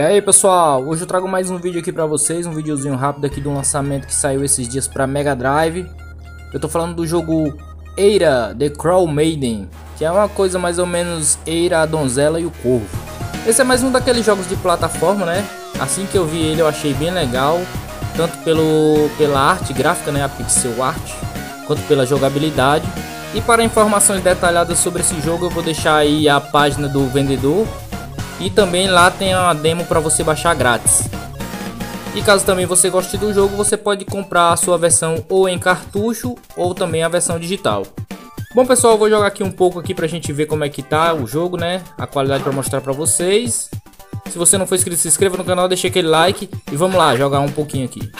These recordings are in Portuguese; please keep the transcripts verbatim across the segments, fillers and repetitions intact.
E aí pessoal, hoje eu trago mais um vídeo aqui pra vocês, um videozinho rápido aqui do lançamento que saiu esses dias pra Mega Drive. Eu tô falando do jogo Eira The Crow Maiden, que é uma coisa mais ou menos Eira, a Donzela e o Corvo. Esse é mais um daqueles jogos de plataforma, né? Assim que eu vi ele eu achei bem legal, tanto pelo, pela arte gráfica, né, a pixel art, quanto pela jogabilidade. E para informações detalhadas sobre esse jogo eu vou deixar aí a página do vendedor. E também lá tem uma demo para você baixar grátis. E caso também você goste do jogo, você pode comprar a sua versão ou em cartucho ou também a versão digital. Bom pessoal, eu vou jogar aqui um pouco aqui pra gente ver como é que tá o jogo, né? A qualidade para mostrar para vocês. Se você não for inscrito, se inscreva no canal, deixe aquele like e vamos lá jogar um pouquinho aqui.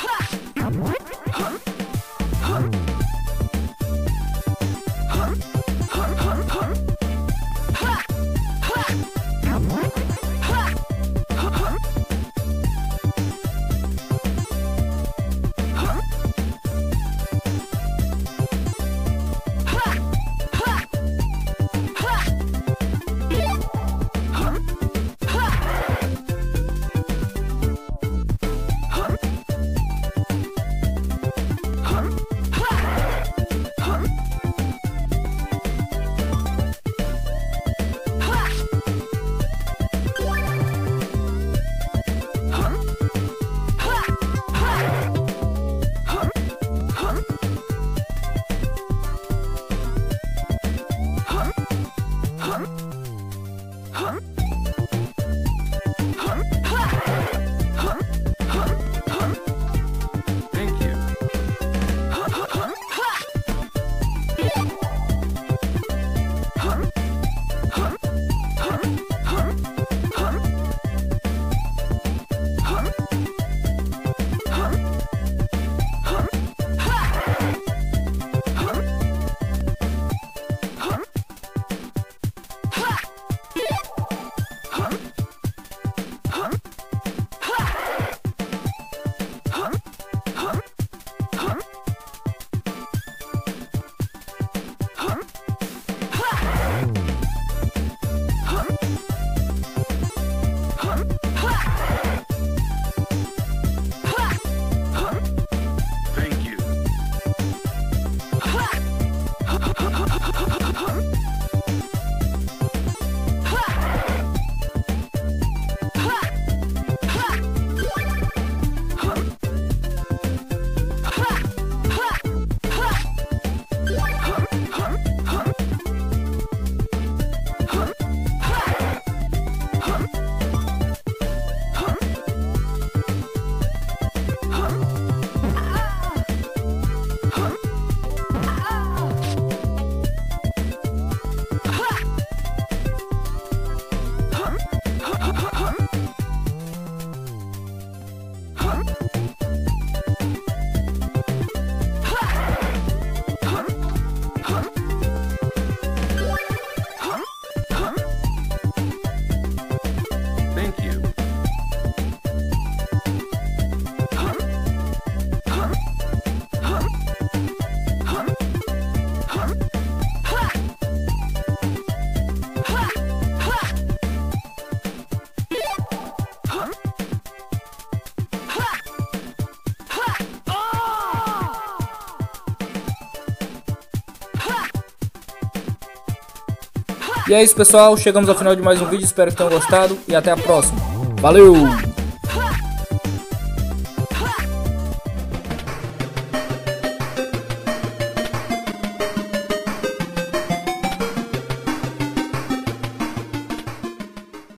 E é isso pessoal, chegamos ao final de mais um vídeo, espero que tenham gostado e até a próxima. Valeu!